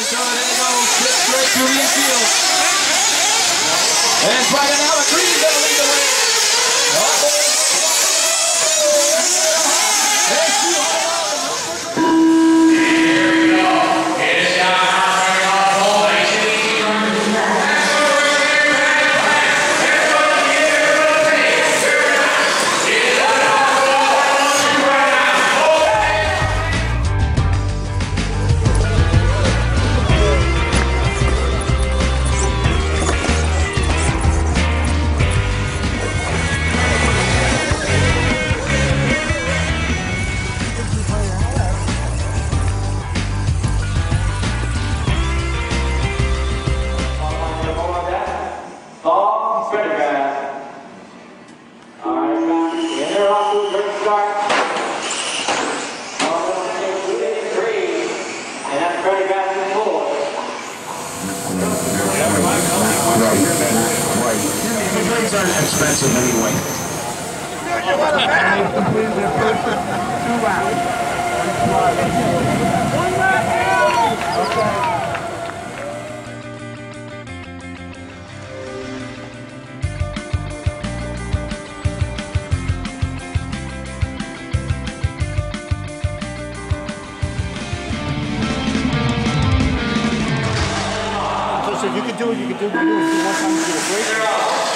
So there it goes, straight through the infield. And striking out, Green's going to lead the way. Aren't expensive anyway. So if you could do it, you could do it. You could do it one time, you get a break.